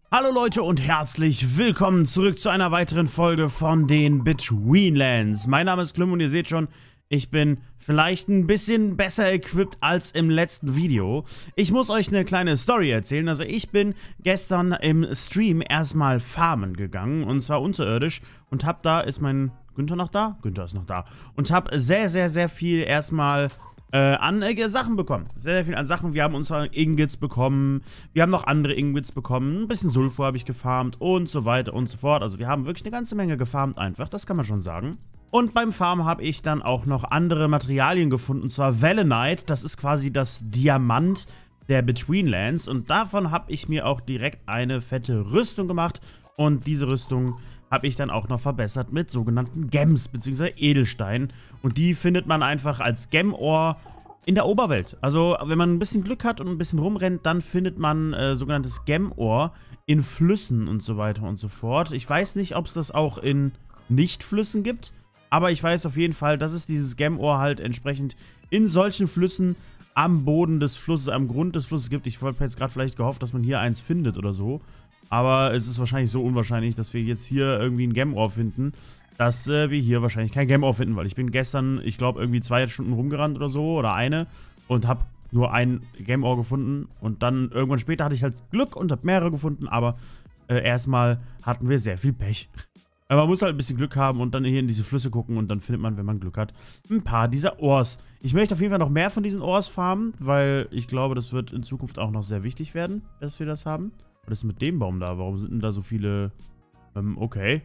Hallo Leute und herzlich willkommen zurück zu einer weiteren Folge von den Betweenlands. Mein Name ist Klim und ihr seht schon, ich bin vielleicht ein bisschen besser equipped als im letzten Video. Ich muss euch eine kleine Story erzählen. Also ich bin gestern im Stream erstmal farmen gegangen und zwar unterirdisch und hab da, ist mein Günther noch da? Günther ist noch da. Und hab sehr viel erstmal an Sachen bekommen. Sehr viel an Sachen. Wir haben unsere Ingots bekommen. Wir haben noch andere Ingots bekommen. Ein bisschen Sulfur habe ich gefarmt und so weiter und so fort. Also wir haben wirklich eine ganze Menge gefarmt einfach. Das kann man schon sagen. Und beim Farmen habe ich dann auch noch andere Materialien gefunden. Und zwar Valenite. Das ist quasi das Diamant der Betweenlands. Und davon habe ich mir auch direkt eine fette Rüstung gemacht. Und diese Rüstung habe ich dann auch noch verbessert mit sogenannten Gems, bzw. Edelsteinen. Und die findet man einfach als Gem-Ore in der Oberwelt. Also, wenn man ein bisschen Glück hat und ein bisschen rumrennt, dann findet man sogenanntes Gem-Ore in Flüssen und so weiter und so fort. Ich weiß nicht, ob es das auch in Nicht-Flüssen gibt, aber ich weiß auf jeden Fall, dass es dieses Gem-Ore halt entsprechend in solchen Flüssen am Boden des Flusses, am Grund des Flusses gibt. Ich wollte jetzt gerade vielleicht gehofft, dass man hier eins findet oder so. Aber es ist wahrscheinlich so unwahrscheinlich, dass wir jetzt hier irgendwie ein Gem-Ore finden, dass wir hier wahrscheinlich kein Gem-Ore finden, weil ich bin gestern, ich glaube, irgendwie 2 Stunden rumgerannt oder so, oder eine, und habe nur ein Gem-Ore gefunden. Und dann irgendwann später hatte ich halt Glück und habe mehrere gefunden, aber erstmal hatten wir sehr viel Pech. Aber man muss halt ein bisschen Glück haben und dann hier in diese Flüsse gucken und dann findet man, wenn man Glück hat, ein paar dieser Ores. Ich möchte auf jeden Fall noch mehr von diesen Ores farmen, weil ich glaube, das wird in Zukunft auch noch sehr wichtig werden, dass wir das haben. Was ist mit dem Baum da? Warum sind denn da so viele... okay.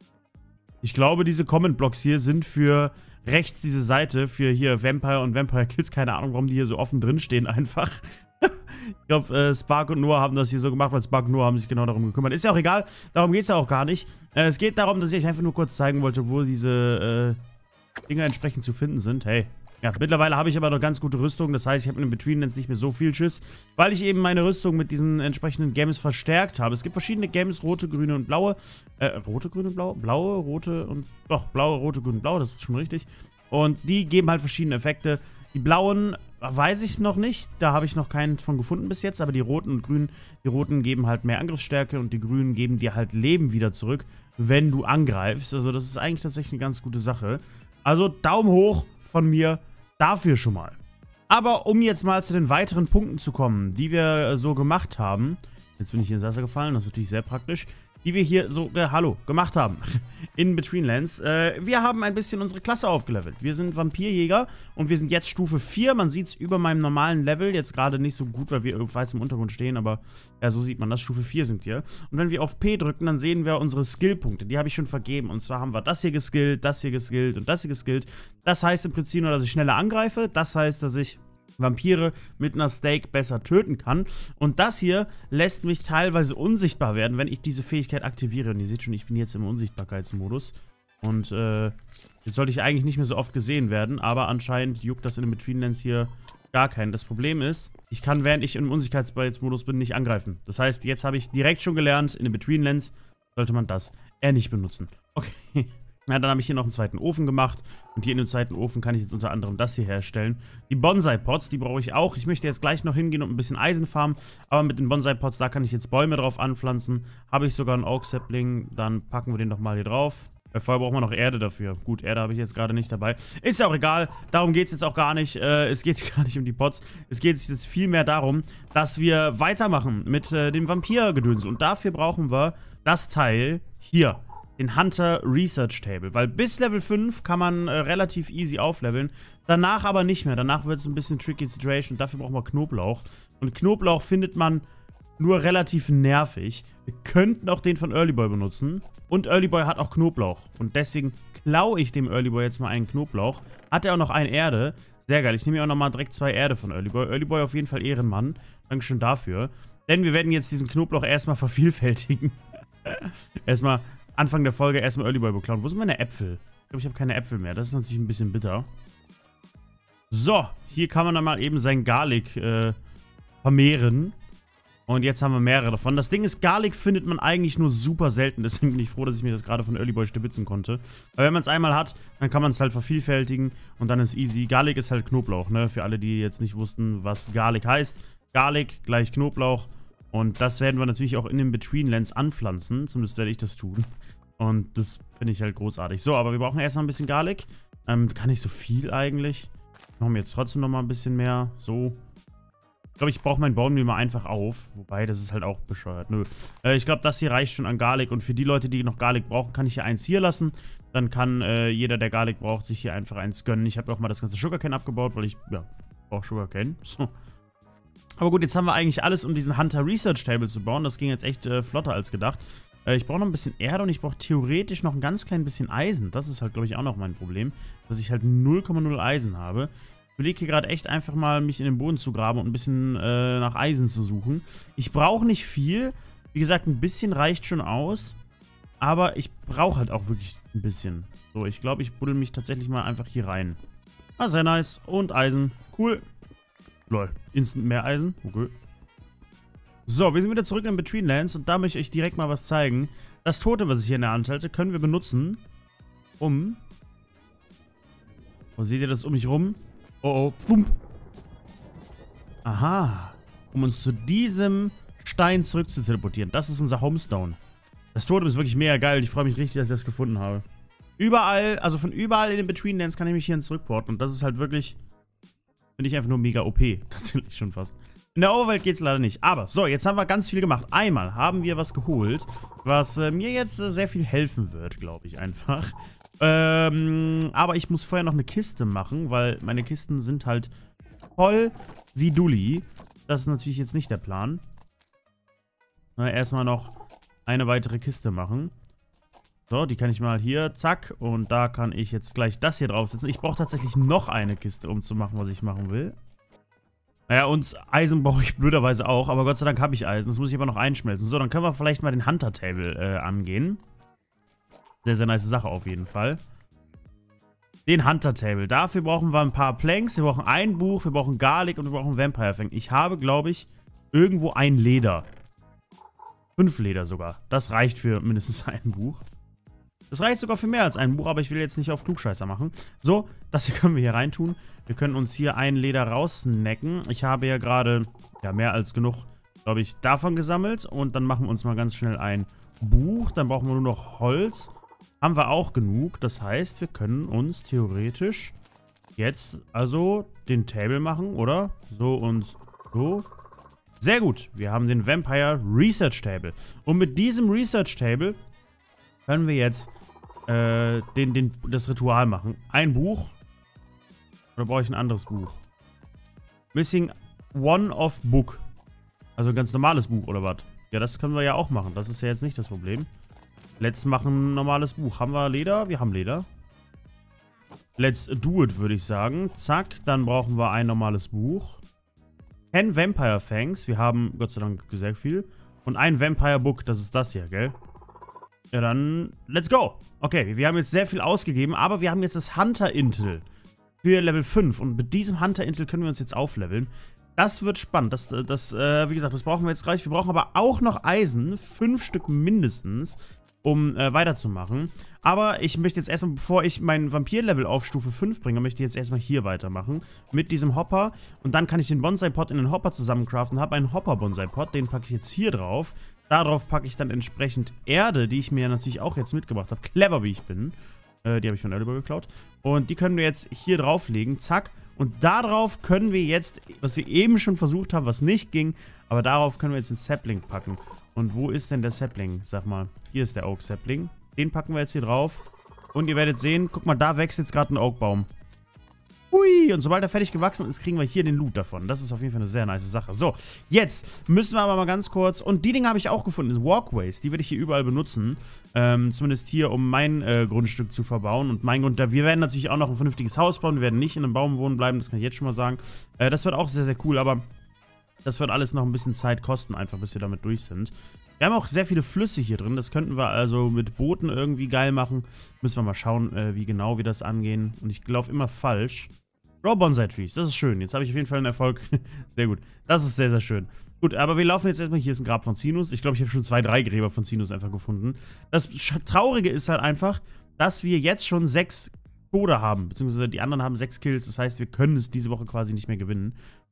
Ich glaube, diese Comment-Blocks hier sind für rechts diese Seite, für hier Vampire und Vampire Kills. Keine Ahnung, warum die hier so offen drin stehen einfach. Ich glaube, Spark und Noah haben das hier so gemacht, weil Spark und Noah haben sich genau darum gekümmert. Ist ja auch egal, darum geht es ja auch gar nicht. Es geht darum, dass ich euch einfach nur kurz zeigen wollte, wo diese Dinge entsprechend zu finden sind. Hey. Ja, mittlerweile habe ich aber noch ganz gute Rüstung. Das heißt, ich habe in den Betweenlands nicht mehr so viel Schiss, weil ich eben meine Rüstung mit diesen entsprechenden Gems verstärkt habe. Es gibt verschiedene Gems, rote, grüne und blaue. Rote, grüne, blaue? Blaue, rote und... Doch, blaue, rote, grüne, blau, das ist schon richtig. Und die geben halt verschiedene Effekte. Die blauen weiß ich noch nicht. Da habe ich noch keinen von gefunden bis jetzt. Aber die roten und grünen, die roten geben halt mehr Angriffsstärke und die grünen geben dir halt Leben wieder zurück, wenn du angreifst. Also das ist eigentlich tatsächlich eine ganz gute Sache. Also Daumen hoch von mir dafür schon mal. Aber um jetzt mal zu den weiteren Punkten zu kommen, die wir so gemacht haben. Jetzt bin ich hier ins Wasser gefallen, das ist natürlich sehr praktisch. Die wir hier so, gemacht haben. In Betweenlands. Wir haben ein bisschen unsere Klasse aufgelevelt. Wir sind Vampirjäger und wir sind jetzt Stufe 4. Man sieht es über meinem normalen Level. Jetzt gerade nicht so gut, weil wir weiß im Untergrund stehen, aber ja, so sieht man das. Stufe 4 sind wir. Und wenn wir auf P drücken, dann sehen wir unsere Skillpunkte. Die habe ich schon vergeben. Und zwar haben wir das hier geskillt, das hier geskillt und das hier geskillt. Das heißt im Prinzip nur, dass ich schneller angreife. Das heißt, dass ich Vampire mit einer Stake besser töten kann. Und das hier lässt mich teilweise unsichtbar werden, wenn ich diese Fähigkeit aktiviere. Und ihr seht schon, ich bin jetzt im Unsichtbarkeitsmodus. Und jetzt sollte ich eigentlich nicht mehr so oft gesehen werden, aber anscheinend juckt das in den Betweenlands hier gar keinen. Das Problem ist, ich kann, während ich im Unsichtbarkeitsmodus bin, nicht angreifen. Das heißt, jetzt habe ich direkt schon gelernt, in den Betweenlands sollte man das eher nicht benutzen. Okay. Ja, dann habe ich hier noch einen zweiten Ofen gemacht. Und hier in dem zweiten Ofen kann ich jetzt unter anderem das hier herstellen. Die Bonsai-Pots, die brauche ich auch. Ich möchte jetzt gleich noch hingehen und ein bisschen Eisen farmen. Aber mit den Bonsai-Pots, da kann ich jetzt Bäume drauf anpflanzen. Habe ich sogar einen Oak-Sapling. Dann packen wir den doch mal hier drauf. Vorher brauchen wir noch Erde dafür. Gut, Erde habe ich jetzt gerade nicht dabei. Ist ja auch egal. Darum geht es jetzt auch gar nicht. Es geht gar nicht um die Pots. Es geht jetzt viel mehr darum, dass wir weitermachen mit dem Vampir-Gedöns. Und dafür brauchen wir das Teil hier. Den Hunter Research Table, weil bis Level 5 kann man relativ easy aufleveln, danach aber nicht mehr, danach wird es ein bisschen tricky Situation und dafür brauchen wir Knoblauch und Knoblauch findet man nur relativ nervig. Wir könnten auch den von Early Boy benutzen und Early Boy hat auch Knoblauch und deswegen klaue ich dem Early Boy jetzt mal einen Knoblauch, hat er auch noch eine Erde, sehr geil, ich nehme mir auch nochmal direkt 2 Erde von Early Boy. Early Boy auf jeden Fall Ehrenmann, Dankeschön dafür, denn wir werden jetzt diesen Knoblauch erstmal vervielfältigen. Erstmal Anfang der Folge erstmal Early Boy beklauen. Wo sind meine Äpfel? Ich glaube, ich habe keine Äpfel mehr. Das ist natürlich ein bisschen bitter. So, hier kann man dann mal eben sein Garlic vermehren. Und jetzt haben wir mehrere davon. Das Ding ist, Garlic findet man eigentlich nur super selten. Deswegen bin ich froh, dass ich mir das gerade von Early Boy stibitzen konnte. Weil wenn man es einmal hat, dann kann man es halt vervielfältigen. Und dann ist easy. Garlic ist halt Knoblauch, ne? Für alle, die jetzt nicht wussten, was Garlic heißt. Garlic gleich Knoblauch. Und das werden wir natürlich auch in den Betweenlands anpflanzen. Zumindest werde ich das tun. Und das finde ich halt großartig. So, aber wir brauchen erstmal ein bisschen Garlic. Gar nicht so viel eigentlich. Machen wir jetzt trotzdem nochmal ein bisschen mehr. So. Ich glaube, ich brauche meinen Baummehl mal einfach auf. Wobei, das ist halt auch bescheuert. Nö. Ich glaube, das hier reicht schon an Garlic. Und für die Leute, die noch Garlic brauchen, kann ich hier eins hier lassen. Dann kann jeder, der Garlic braucht, sich hier einfach eins gönnen. Ich habe auch mal das ganze Sugarcane abgebaut, weil ich, ja, brauche Sugarcane. So. Aber gut, jetzt haben wir eigentlich alles, um diesen Hunter Research Table zu bauen. Das ging jetzt echt flotter als gedacht. Ich brauche noch ein bisschen Erde und ich brauche theoretisch noch ein ganz klein bisschen Eisen. Das ist halt, glaube ich, auch noch mein Problem. Dass ich halt 0,0 Eisen habe. Ich überlege hier gerade echt einfach mal, mich in den Boden zu graben und ein bisschen nach Eisen zu suchen. Ich brauche nicht viel. Wie gesagt, ein bisschen reicht schon aus. Aber ich brauche halt auch wirklich ein bisschen. So, ich glaube, ich buddel mich tatsächlich mal einfach hier rein. Ah, sehr nice. Und Eisen. Cool. Lol. Instant mehr Eisen. Okay. So, wir sind wieder zurück in Betweenlands und da möchte ich euch direkt mal was zeigen. Das Totem, was ich hier in der Hand halte, können wir benutzen, um... Oh, seht ihr das um mich rum? Oh, oh. Pfump. Aha. Um uns zu diesem Stein zurück zu teleportieren. Das ist unser Homestone. Das Totem ist wirklich mega geil. Ich freue mich richtig, dass ich das gefunden habe. Überall, also von überall in den Betweenlands kann ich mich hierhin zurückporten. Und das ist halt wirklich, finde ich einfach nur mega OP. Tatsächlich schon fast. In der Overwelt geht es leider nicht. Aber, so, jetzt haben wir ganz viel gemacht. Einmal haben wir was geholt, was mir jetzt sehr viel helfen wird, glaube ich einfach. Aber ich muss vorher noch eine Kiste machen, weil meine Kisten sind halt voll wie Dulli. Das ist natürlich jetzt nicht der Plan. Na, erstmal noch eine weitere Kiste machen. So, die kann ich mal hier, zack. Und da kann ich jetzt gleich das hier draufsetzen. Ich brauche tatsächlich noch eine Kiste, um zu machen, was ich machen will. Naja, und Eisen brauche ich blöderweise auch, aber Gott sei Dank habe ich Eisen. Das muss ich aber noch einschmelzen. So, dann können wir vielleicht mal den Hunter Table angehen. Sehr, sehr nice Sache auf jeden Fall. Den Hunter Table. Dafür brauchen wir ein paar Planks, wir brauchen ein Buch, wir brauchen Garlic und wir brauchen Vampire Fang. Ich habe, glaube ich, irgendwo ein Leder. 5 Leder sogar. Das reicht für mindestens ein Buch. Das reicht sogar für mehr als ein Buch, aber ich will jetzt nicht auf Klugscheißer machen. So, das hier können wir hier reintun. Wir können uns hier ein Leder raussnacken. Ich habe ja gerade, ja, mehr als genug, glaube ich, davon gesammelt. Und dann machen wir uns mal ganz schnell ein Buch. Dann brauchen wir nur noch Holz. Haben wir auch genug. Das heißt, wir können uns theoretisch jetzt also den Table machen, oder? So und so. Sehr gut. Wir haben den Vampire Research Table. Und mit diesem Research Table können wir jetzt das Ritual machen. Ein Buch. Oder brauche ich ein anderes Buch? Missing one of book. Also ein ganz normales Buch, oder was? Ja, das können wir ja auch machen. Das ist ja jetzt nicht das Problem. Let's machen ein normales Buch. Haben wir Leder? Wir haben Leder. Let's do it, würde ich sagen. Zack, dann brauchen wir ein normales Buch. 10 Vampire Fangs. Wir haben, Gott sei Dank, sehr viel. Und ein Vampire Book. Das ist das hier, gell? Ja, dann let's go. Okay, wir haben jetzt sehr viel ausgegeben, aber wir haben jetzt das Hunter Intel für Level 5. Und mit diesem Hunter Intel können wir uns jetzt aufleveln. Das wird spannend. Wie gesagt, das brauchen wir jetzt gleich. Wir brauchen aber auch noch Eisen. 5 Stück mindestens, um weiterzumachen. Aber ich möchte jetzt erstmal, bevor ich mein Vampir-Level auf Stufe 5 bringe, möchte ich jetzt erstmal hier weitermachen. Mit diesem Hopper. Und dann kann ich den Bonsai-Pot in den Hopper zusammencraften. Habe einen Hopper-Bonsai-Pot. Den packe ich jetzt hier drauf. Darauf packe ich dann entsprechend Erde, die ich mir natürlich auch jetzt mitgebracht habe. Clever, wie ich bin. Die habe ich von Edible geklaut. Und die können wir jetzt hier drauflegen. Zack. Und darauf können wir jetzt, was wir eben schon versucht haben, was nicht ging, aber darauf können wir jetzt den Sapling packen. Und wo ist denn der Sapling? Sag mal, hier ist der Oak Sapling. Den packen wir jetzt hier drauf. Und ihr werdet sehen, guck mal, da wächst jetzt gerade ein Oakbaum. Hui, und sobald er fertig gewachsen ist, kriegen wir hier den Loot davon. Das ist auf jeden Fall eine sehr nice Sache. So, jetzt müssen wir aber mal ganz kurz, und die Dinge habe ich auch gefunden, das Walkways, die werde ich hier überall benutzen. Zumindest hier, um mein Grundstück zu verbauen. Und mein Grund, wir werden natürlich auch noch ein vernünftiges Haus bauen, wir werden nicht in einem Baum wohnen bleiben, das kann ich jetzt schon mal sagen. Das wird auch sehr, sehr cool, aber das wird alles noch ein bisschen Zeit kosten, einfach bis wir damit durch sind. Wir haben auch sehr viele Flüsse hier drin, das könnten wir also mit Booten irgendwie geil machen. Müssen wir mal schauen, wie genau wir das angehen. Und ich laufe immer falsch. Raw Bonsai Trees, das ist schön. Jetzt habe ich auf jeden Fall einen Erfolg. Sehr gut. Das ist sehr, sehr schön. Gut, aber wir laufen jetzt erstmal, hier ist ein Grab von Zinus. Ich glaube, ich habe schon 2, 3 Gräber von Zinus einfach gefunden. Das Traurige ist halt einfach, dass wir jetzt schon 6 Tode haben, beziehungsweise die anderen haben 6 Kills. Das heißt, wir können es diese Woche quasi nicht mehr gewinnen.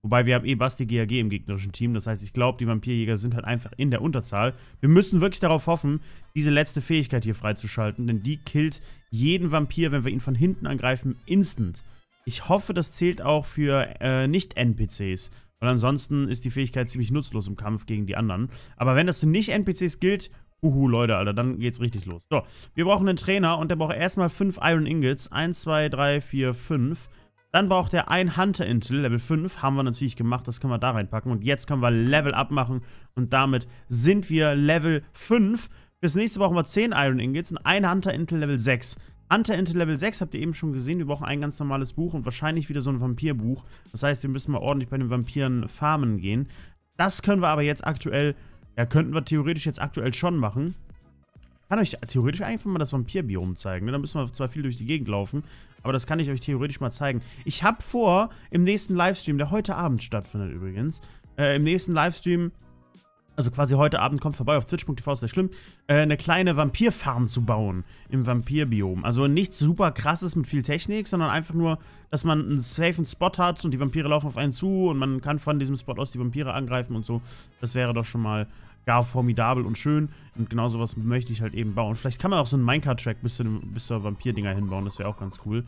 Wobei wir haben Basti GAG im gegnerischen Team. Das heißt, ich glaube, die Vampirjäger sind halt einfach in der Unterzahl. Wir müssen wirklich darauf hoffen, diese letzte Fähigkeit hier freizuschalten. Denn die killt jeden Vampir, wenn wir ihn von hinten angreifen, instant. Ich hoffe, das zählt auch für Nicht-NPCs. Weil ansonsten ist die Fähigkeit ziemlich nutzlos im Kampf gegen die anderen. Aber wenn das für Nicht-NPCs gilt, Leute, Alter, dann geht's richtig los. So, wir brauchen einen Trainer und der braucht erstmal 5 Iron Ingots. 1, 2, 3, 4, 5. Dann braucht er ein Hunter Intel, Level 5. Haben wir natürlich gemacht, das können wir da reinpacken. Und jetzt können wir Level Up machen und damit sind wir Level 5. Fürs nächste brauchen wir 10 Iron Ingots und ein Hunter Intel Level 6. Hunter Intel Level 6 habt ihr eben schon gesehen. Wir brauchen ein ganz normales Buch und wahrscheinlich wieder so ein Vampirbuch. Das heißt, wir müssen mal ordentlich bei den Vampiren farmen gehen. Das können wir aber jetzt aktuell, ja, könnten wir theoretisch jetzt aktuell schon machen. Ich kann euch theoretisch einfach mal das Vampirbiom zeigen. Ne? Da müssen wir zwar viel durch die Gegend laufen, aber das kann ich euch theoretisch mal zeigen. Ich habe vor, im nächsten Livestream, der heute Abend stattfindet übrigens, im nächsten Livestream, also quasi heute Abend, kommt vorbei auf twitch.tv/schlimm, eine kleine Vampirfarm zu bauen im Vampirbiom. Also nichts super krasses mit viel Technik, sondern einfach nur, dass man einen safen Spot hat und die Vampire laufen auf einen zu und man kann von diesem Spot aus die Vampire angreifen und so. Das wäre doch schon mal gar formidabel und schön. Und genau sowas möchte ich halt eben bauen. Vielleicht kann man auch so einen Minecart-Track bis zur Vampir-Dinger hinbauen. Das wäre auch ganz cool.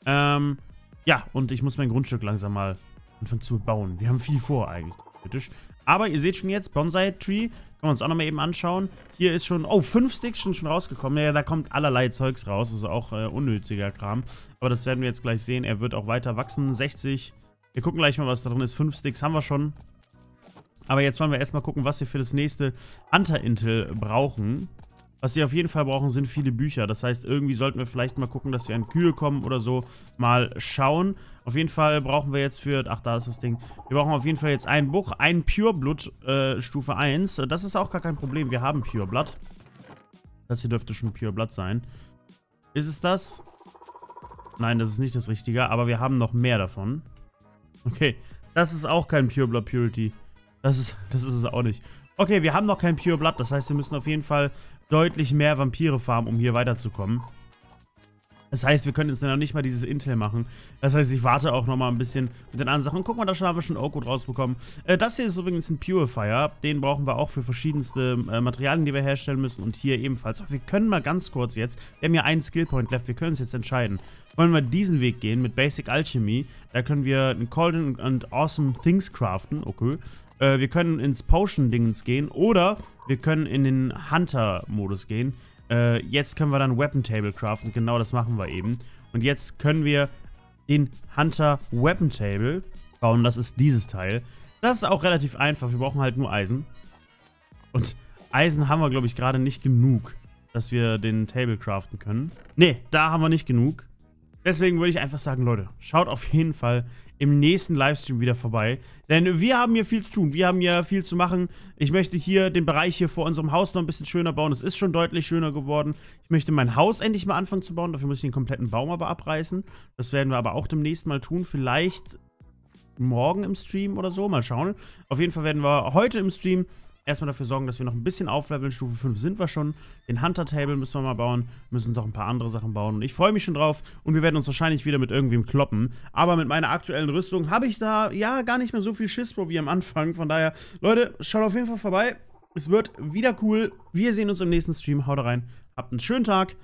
Ja, und ich muss mein Grundstück langsam mal anfangen zu bauen. Wir haben viel vor eigentlich, theoretisch. Aber ihr seht schon jetzt, Bonsai-Tree. Können wir uns auch nochmal eben anschauen. Hier ist schon, 5 Sticks sind schon rausgekommen. Ja, da kommt allerlei Zeugs raus. Also auch unnötiger Kram. Aber das werden wir jetzt gleich sehen. Er wird auch weiter wachsen. 60. Wir gucken gleich mal, was da drin ist. 5 Sticks haben wir schon. Aber jetzt wollen wir erstmal gucken, was wir für das nächste Hunter-Intel brauchen. Was wir auf jeden Fall brauchen, sind viele Bücher. Das heißt, irgendwie sollten wir vielleicht mal gucken, dass wir an Kühe kommen oder so. Mal schauen. Auf jeden Fall brauchen wir jetzt für... Ach, da ist das Ding. Wir brauchen auf jeden Fall jetzt ein Buch. Ein Pure Blood Stufe 1. Das ist auch gar kein Problem. Wir haben Pure Blood. Das hier dürfte schon Pure Blood sein. Ist es das? Nein, das ist nicht das Richtige. Aber wir haben noch mehr davon. Okay. Das ist auch kein Pure Blood Purity. Das ist es auch nicht. Okay, wir haben noch kein Pure Blood. Das heißt, wir müssen auf jeden Fall deutlich mehr Vampire farmen, um hier weiterzukommen. Das heißt, wir können jetzt noch nicht mal dieses Intel machen. Das heißt, ich warte auch noch mal ein bisschen mit den anderen Sachen. Guck mal, da haben wir schon Oakwood rausbekommen. Das hier ist übrigens ein Purifier. Den brauchen wir auch für verschiedenste Materialien, die wir herstellen müssen. Und hier ebenfalls. Wir können mal ganz kurz jetzt, wir haben ja einen Skillpoint left, wir können uns jetzt entscheiden. Wollen wir diesen Weg gehen mit Basic Alchemy? Da können wir einen Golden and Awesome Things craften. Okay. Wir können ins Potion-Dingens gehen oder wir können in den Hunter-Modus gehen. Jetzt können wir dann Weapon Table craften. Genau das machen wir eben. Und jetzt können wir den Hunter Weapon Table bauen. Das ist dieses Teil. Das ist auch relativ einfach. Wir brauchen halt nur Eisen. Und Eisen haben wir, glaube ich, gerade nicht genug, dass wir den Table craften können. Ne, da haben wir nicht genug. Deswegen würde ich einfach sagen, Leute, schaut auf jeden Fall im nächsten Livestream wieder vorbei. Denn wir haben hier viel zu tun. Wir haben hier viel zu machen. Ich möchte hier den Bereich hier vor unserem Haus noch ein bisschen schöner bauen. Es ist schon deutlich schöner geworden. Ich möchte mein Haus endlich mal anfangen zu bauen. Dafür muss ich den kompletten Baum aber abreißen. Das werden wir aber auch demnächst mal tun. Vielleicht morgen im Stream oder so. Mal schauen. Auf jeden Fall werden wir heute im Stream erstmal dafür sorgen, dass wir noch ein bisschen aufleveln. Stufe 5 sind wir schon. Den Hunter-Table müssen wir mal bauen. Müssen noch ein paar andere Sachen bauen. Und ich freue mich schon drauf. Und wir werden uns wahrscheinlich wieder mit irgendwem kloppen. Aber mit meiner aktuellen Rüstung habe ich da, ja, gar nicht mehr so viel Schiss wie am Anfang. Von daher, Leute, schaut auf jeden Fall vorbei. Es wird wieder cool. Wir sehen uns im nächsten Stream. Haut rein. Habt einen schönen Tag.